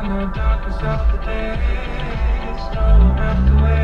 the darkness of the day, so I have to wait.